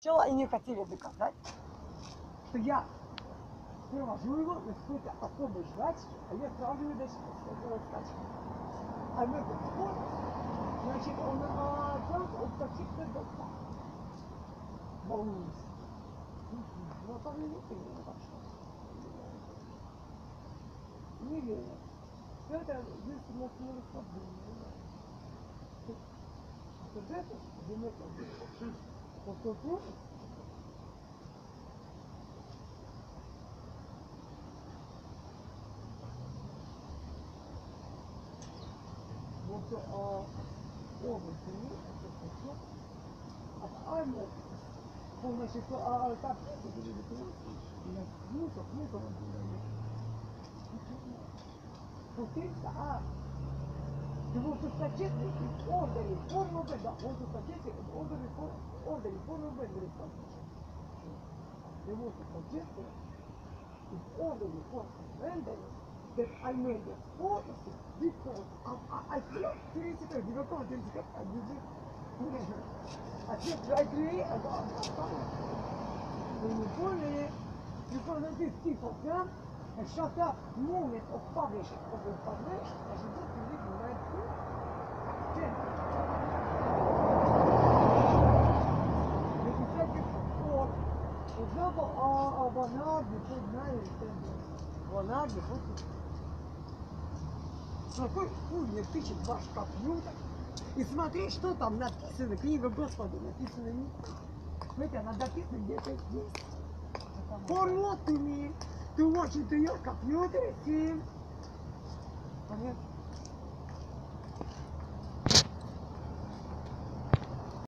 Сначала они хотели доказать, что я привожу его на какой-то особой жвачке, а я сразу его дальше скачку. А в этот спор, значит, он оказался от каких-то доктор. Волнуюсь. Ну, там не верю, так что. Не верю. Все это единственное расслабление. Вот это, вот тут, области мира, от армии, полностью, так, смысл, повторится, его пусточетный ордери, форму Б, да, он пусточетный ордери, форму Б, его пусточетный ордери, форму Б, that I made the sport because I feel theoretical, you know, theoretical, I feel gradually, when you pull this tip of them, and shut up movement of publishing, as you just believe in that too. Then, the effective for example, one hour before 9 and 10 1 hour before 2. С какой хуйней тычет ваш компьютер и смотри, что там написано, книга Господа написана не так. Смотрите, она написана где-то здесь. For what to me, to watch into your computer, see? Понятно?